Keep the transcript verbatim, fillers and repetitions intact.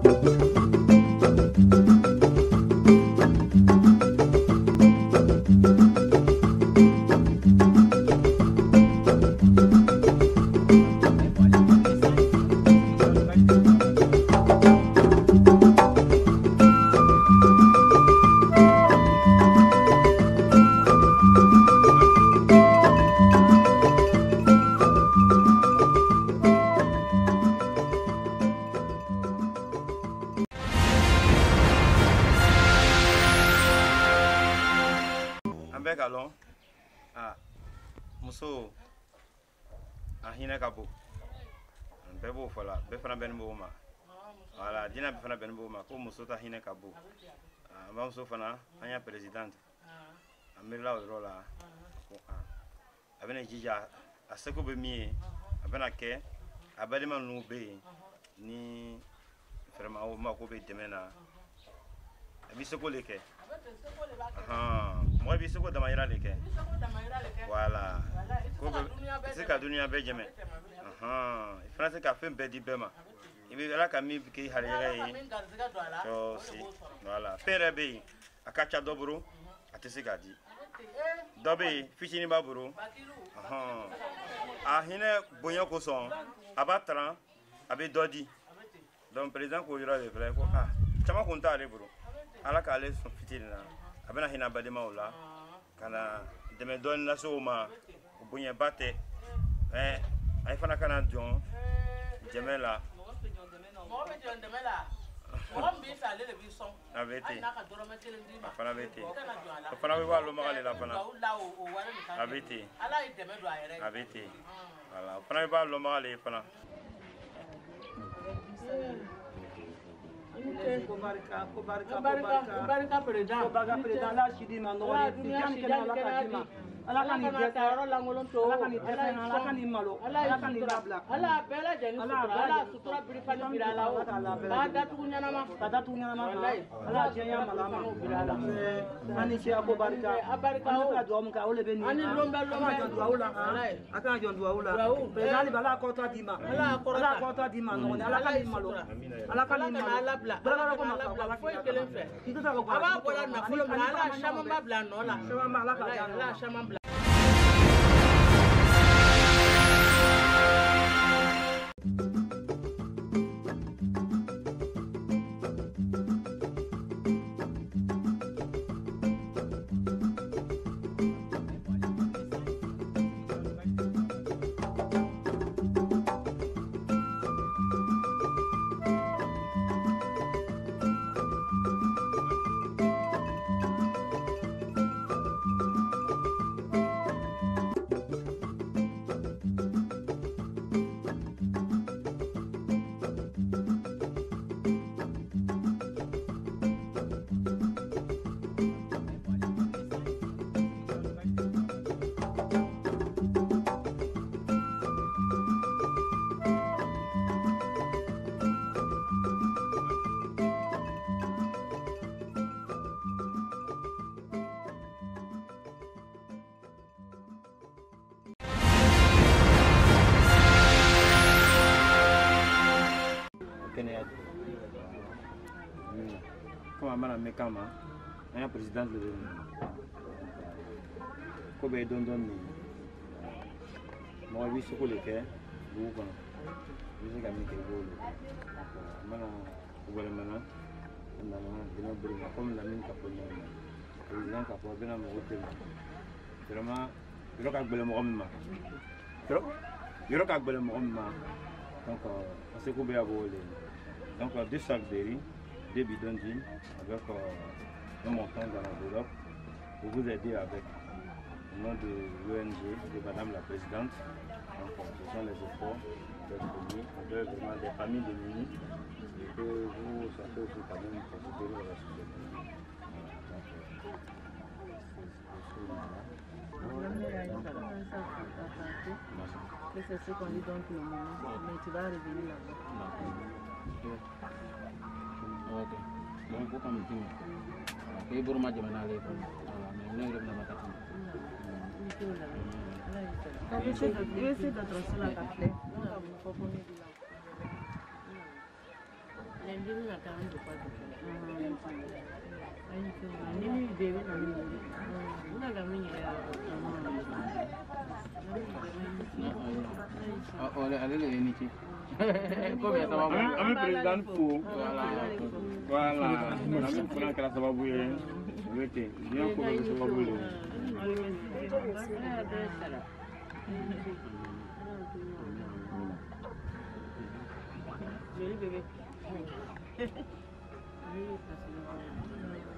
Allons ah muso ahina kabo bebo fala be fana ben bo ma wala dina be fana ben bo ma ko muso ta hina kabo ah ba muso fana anya president amira rola ko ah abena jija aseko be mi abena ke abali man no be ni vraiment o ma ko be demena abi seko leke ah moi bi seko damayira leke voilà ko c'est ka dunia be jeme ah france ka fait be di bema ibi ala ka mi ke harira yi so si voilà pere be akacha doburu atese gadi dobe fichini baburu ah ahine bonyo ko son abatran abe dodi donc président ko yura le vrai ko ah chama konta ale buru ala ka ale son fitina abena hina badema ola kana deme don na so ma bunya bate eh ay fana kana jon jemela mo be jon demela mo mbi fa le le bi son abete fana bete fana we walo magale la fana abete ala i deme do ayere abete voilà fana we walo magale fana Kobarika, kobarika, kobarika, kobarika president, kobarika president. La chidi manori, tijan kena la kadima. Ala kani jete, ala kani jete, ala kani malo, ala kani labla. Ala bela jeni sutura, ala sutura birifani birala o. Kada tunya nama, kada tunya nama. Ala jenya malama. Ani chia kobarika, abarika o. Ani kadwa muka ole beni. Ani lomba lomba. Aka jondwa ula, aka jondwa ula. President bala kota dima, ala kota dima no, ala kani malo, ala kani malo. Bla bla bla foi kelen fe aba bola na fulo na ala shama babla no la shama ala ka ala shama bla Comme amana mekama un président de ko be don don ni mo wi su ko le ke bu ko ni ga mi ke go le mana wala mana na na dina buri ma comme la min ka ko ni président ka ko bena mo hotel vraiment yoro ka gbele mo ma yoro yoro ka gbele mo ma donc on se ko be abo le donc deux sacs de riz, deux bidons d'huile avec euh, un montant dans l'enveloppe pour vous aider avec le nom de l'O N G, de Madame la Présidente. Donc, ce sont les efforts d'être mis, on doit vraiment des familles démunies et que vous sachez aussi quand même considérer la société. C'est ce qu'on dit donc le moment, mais tu vas revenir là-bas. Ok. Donc, vous comme tu dis, vous m'avez demandé à l'école. Mais vous n'avez pas Je vais essayer d'adresser la café. Nandimi akaanza kupata. Ai tu nini bebe na nini. Una gamini ya. Oleh ada ini sih. Kau biasa bawa. Kami presiden fu. Wala. Kami pernah kena sababu ya. Wete. Dia kau bisa sababu ya. Jadi bebe.